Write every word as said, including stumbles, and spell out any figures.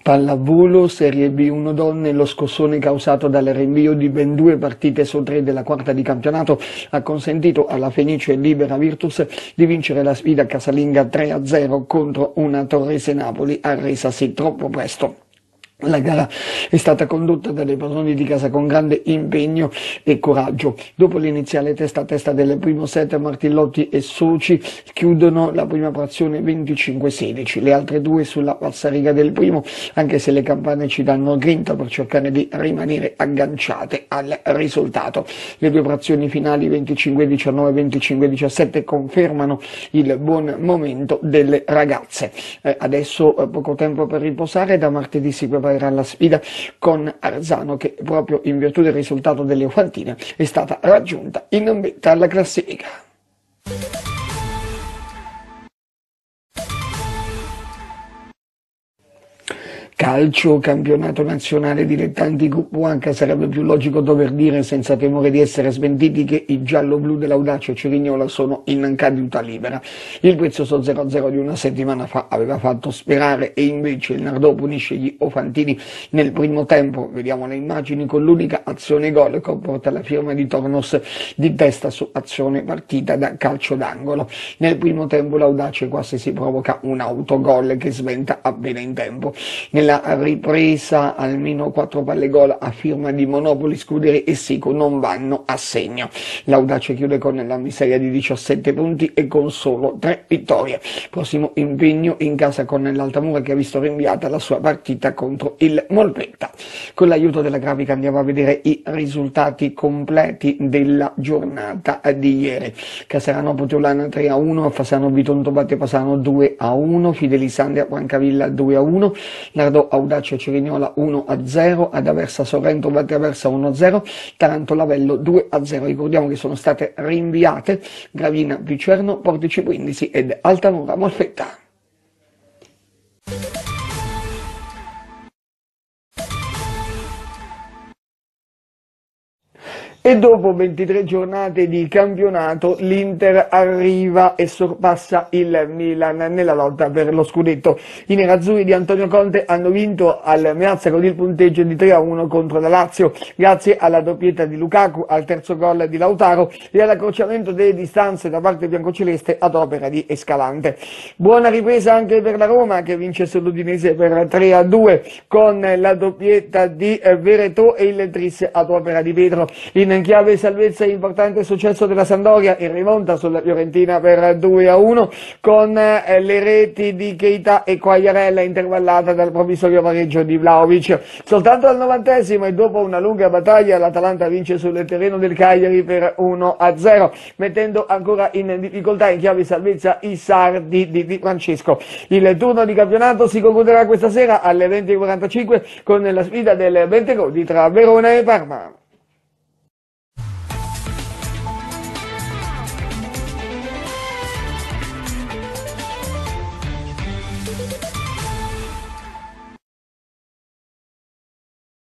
Pallavolo Serie B uno donne, lo scossone causato dal rinvio di ben due partite su tre della quarta di campionato ha consentito alla Fenice Libera Virtus di vincere la sfida casalinga tre a zero contro una Torrese Napoli arresasi troppo presto. La gara è stata condotta dai padroni di casa con grande impegno e coraggio. Dopo l'iniziale testa a testa del primo set, Martillotti e soci chiudono la prima frazione venticinque a sedici. Le altre due sulla falsariga del primo, anche se le campane ci danno grinta per cercare di rimanere agganciate al risultato. Le due frazioni finali venticinque a diciannove e venticinque a diciassette confermano il buon momento delle ragazze. Eh, adesso eh, poco tempo per riposare, da martedì si prepara la sfida con Arzano, che proprio in virtù del risultato delle Ofantine è stata raggiunta in vetta alla classifica. Calcio, campionato nazionale dilettanti gruppo H, sarebbe più logico dover dire senza timore di essere smentiti che i giallo-blu dell'Audace Cerignola sono in caduta libera. Il prezioso zero a zero di una settimana fa aveva fatto sperare e invece il Nardò punisce gli Ofantini nel primo tempo. Vediamo le immagini con l'unica azione gol che comporta la firma di Tornos di testa su azione partita da calcio d'angolo. Nel primo tempo l'Audace quasi si provoca un autogol che sventa appena in tempo. Nella ripresa almeno quattro palle gol a firma di Monopoli, Scuderi e Sico non vanno a segno. L'Audace chiude con la miseria di diciassette punti e con solo tre vittorie. Prossimo impegno in casa con l'Altamura, che ha visto rinviata la sua partita contro il Molpetta. Con l'aiuto della grafica andiamo a vedere i risultati completi della giornata di ieri. Caserano Pogiolana tre a uno, Fasano Bitonto batte Fasano due a uno, Fidelisandria Francavilla due a uno, Nardò Audace Cerignola uno a zero, ad Aversa Sorrento batte Aversa uno a zero, Taranto Lavello due a zero. Ricordiamo che sono state rinviate Gravina Picerno, Portici Brindisi ed Altamura Molfetta. E dopo ventitré giornate di campionato l'Inter arriva e sorpassa il Milan nella lotta per lo scudetto. I nerazzurri di Antonio Conte hanno vinto al Meazza con il punteggio di tre a uno contro la Lazio, grazie alla doppietta di Lukaku, al terzo gol di Lautaro e all'accrociamento delle distanze da parte biancoceleste ad opera di Escalante. Buona ripresa anche per la Roma, che vince sull'Udinese per tre a due con la doppietta di Veretù e il tris ad opera di Pedro. In chiave salvezza importante successo della Sampdoria in rimonta sulla Fiorentina per due a uno con eh, le reti di Keita e Quagliarella, intervallata dal provvisorio pareggio di Vlahovic. Soltanto al novantesimo e dopo una lunga battaglia l'Atalanta vince sul terreno del Cagliari per uno a zero, mettendo ancora in difficoltà in chiave salvezza i sardi di Di Francesco. Il turno di campionato si concluderà questa sera alle venti e quarantacinque con la sfida del Bentegodi tra Verona e Parma.